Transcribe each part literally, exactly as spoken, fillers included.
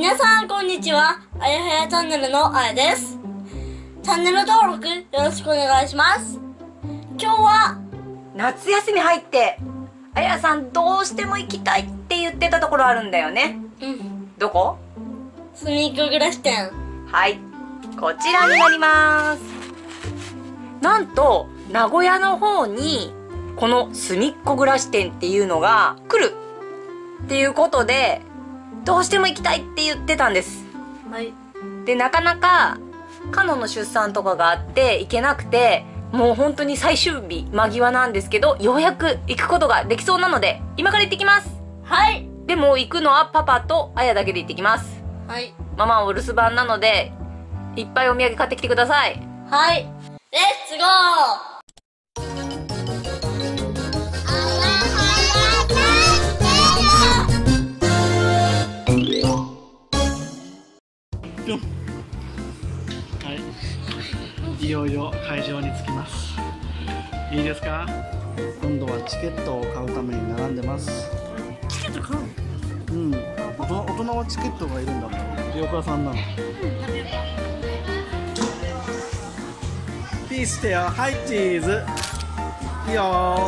皆さんこんにちは。あやはやチャンネルのあやです。チャンネル登録よろしくお願いします。今日は夏休み入ってあやさんどうしても行きたいって言ってたところあるんだよね。 うん。 どこ？ すみっこ暮らし店。 はい、こちらになります。なんと名古屋の方にこのすみっこ暮らし店っていうのが来るっていうことで、どうしても行きたいって言ってたんです。 はい。 で、なかなかカノの出産とかがあって行けなくて、もう本当に最終日間際なんですけど、ようやく行くことができそうなので今から行ってきます。 はい。でも行くのはパパとあやだけで行ってきます。 はい。 ママはお留守番なのでいっぱいお土産買ってきてください。 はい。レッツゴー。 はい、いよいよ会場に着きます。いいですか？今度はチケットを買うために並んでます。 チケット買う？ うん、大人、大人はチケットがいるんだもん。岩倉さんなの。ピースしてよ。はい、チーズ。いいよ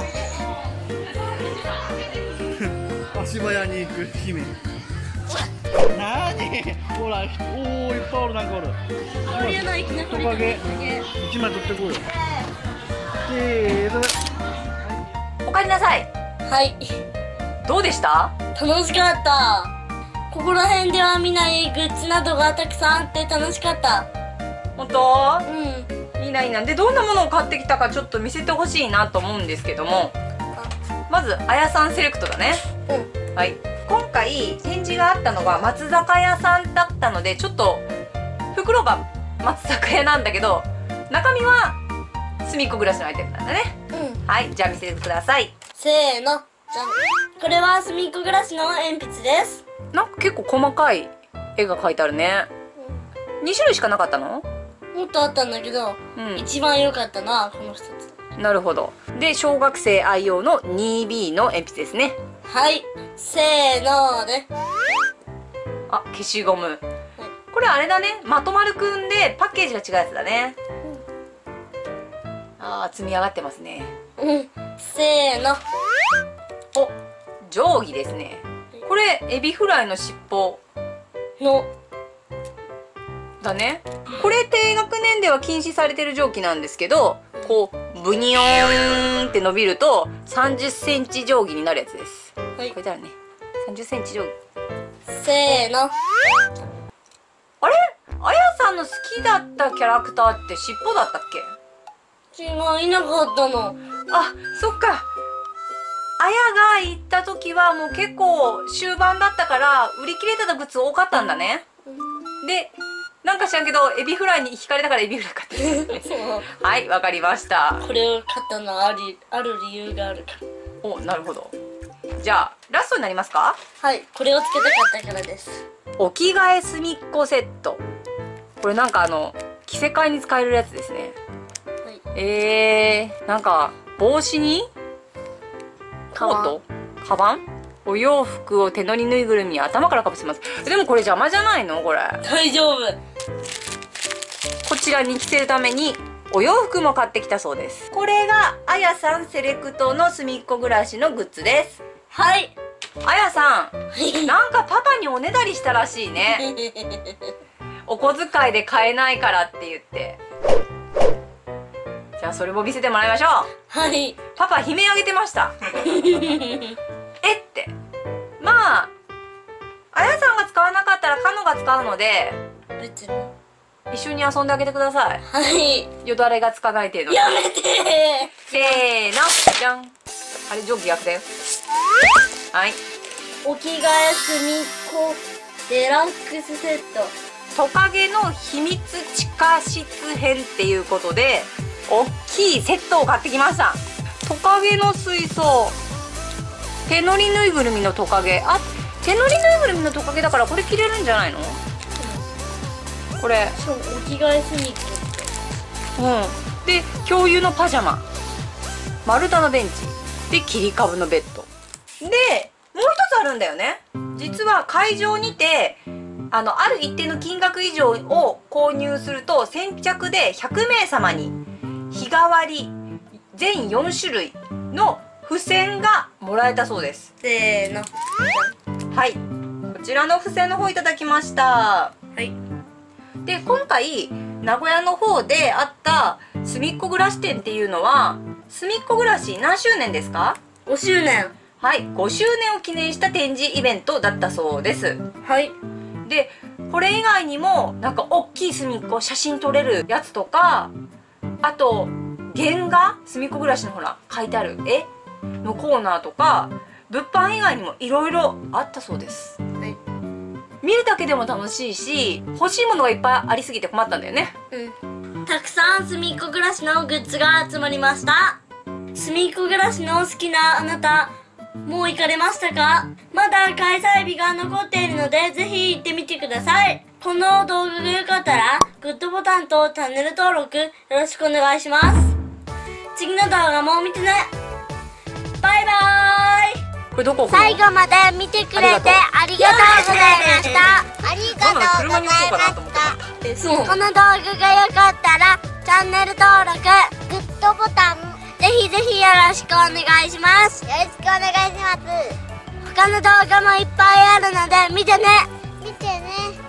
ー。足早に行く姫。なーにほら、おお、いっぱいおる、なんかおる。 ありえない、きなこりトカゲ一枚取ってこうよ。チーズ。 おかえりなさい。 はい。 どうでした？ 楽しかった。ここら辺では見ないグッズなどがたくさんあって楽しかった。 本当？ うん。 いいな、いいな。で、どんなものを買ってきたかちょっと見せてほしいなと思うんですけども、まずあやさんセレクトだね。 うん。 はい、今回展示があったのが松坂屋さんだったので、ちょっと袋が松坂屋なんだけど中身はすみっこ暮らしのアイテムなんだね。 うん。 はい、じゃあ見せてください。 せーの、じゃん。これはすみっこ暮らしの鉛筆です。 なんか結構細かい絵が描いてあるね。に種類しかなかったの？ もっとあったんだけど、 うん、 一番良かったのはこのふたつ。 なるほど。で、小学生愛用の ツービー の鉛筆ですね。 はい、せーので。 あ、消しゴム、はい、これあれだね、まとまるくんでパッケージが違うやつだね。うん、あー、積み上がってますね。 うん、せーの。 お、定規ですね。これエビフライの尻尾のだね。これ低学年では禁止されてる定規なんですけど、こうブニョーンって伸びるとさんじゅっセンチ定規になるやつです。 はい、 これだよね。さんじゅっセンチ定規。 せーの。 あれ、あやさんの好きだったキャラクターって尻尾だったっけ？ 違う、いなかったの。 あ、そっか。あやが行った時はもう結構終盤だったから売り切れてたグッズ多かったんだね。で、なんか知らんけどエビフライに惹かれたからエビフライ買ってる。はい、わかりました。 これを買ったのはあり、ある理由があるから。 お、なるほど。じゃあラストになりますか？ はい、これをつけたかったからです。 お着替えすみっこセット。これなんかあの着せ替えに使えるやつですね。 はい、 えー、なんか帽子にコート、カバン、お洋服を手乗りぬいぐるみに頭からかぶせます。でもこれ邪魔じゃないの？これ大丈夫。 こちらに着せるためにお洋服も買ってきたそうです。これがあやさんセレクトのすみっこ暮らしのグッズです。 はい。 あやさん、なんかパパにおねだりしたらしいね。お小遣いで買えないからって言って。じゃあそれも見せてもらいましょう。 はい。 パパ悲鳴あげてました。えって。まああやさんが使わなかったらカノが使うので別に一緒に遊んであげてください。 はい。 よだれがつかない程度に。 やめてー。 せーの、じゃん。あれ定規逆だよ。はい。 お着替えすみっこデラックスセット。 トカゲの秘密地下室編っていうことで大きいセットを買ってきました。トカゲの水槽、手乗りぬいぐるみのトカゲ。あ、手乗りぬいぐるみのトカゲだからこれ着れるんじゃないの？これそう、お着替えすみっこ。 うん。で、共有のパジャマ、丸太のベンチで切り株のベッドで、もう一つあるんだよね。実は会場にてあのある一定の金額以上を購入すると先着でひゃくめいさまに日替わり全よんしゅるいの付箋がもらえたそうです。 せーの。 はい、こちらの付箋の方いただきました。 はい。 で、今回名古屋の方であったすみっこ暮らし展っていうのは、すみっこ暮らし何周年ですか？ ごしゅうねん。 はい、ごしゅうねんを記念した展示イベントだったそうです。 はい。 で、これ以外にもなんか大きいすみっこ写真撮れるやつとか、あと原画、すみっこ暮らしのほら書いてある絵のコーナーとか、物販以外にもいろいろあったそうです。 はい。 見るだけでも楽しいし、欲しいものがいっぱいありすぎて困ったんだよね。 うん。たくさんすみっこ暮らしのグッズが集まりました。すみっこ暮らしの好きなあなた、もう行かれましたか？まだ開催日が残っているので、ぜひ行ってみてください。この動画が良かったら、グッドボタンとチャンネル登録よろしくお願いします。次の動画も見てね。バイバーイ。 これどこ？ 最後まで見てくれてありがとうございました。ありがとうございました。この動画が良かったら、チャンネル登録、グッドボタン、ぜひぜひよろしくお願いします。よろしくお願いします。他の動画もいっぱいあるので見てね。見てね。